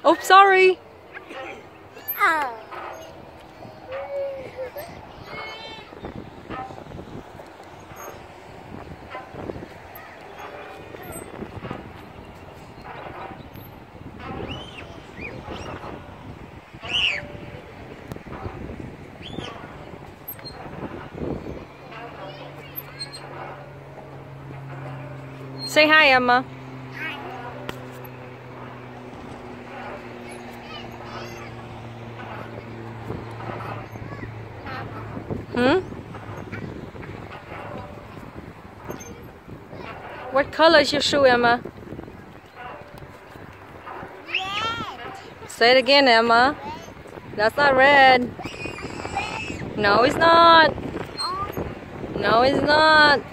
Oh, sorry. Oh. Say hi, Emma. What color is your shoe, Emma? Red. Say it again, Emma. That's not red. No, it's not. No, it's not.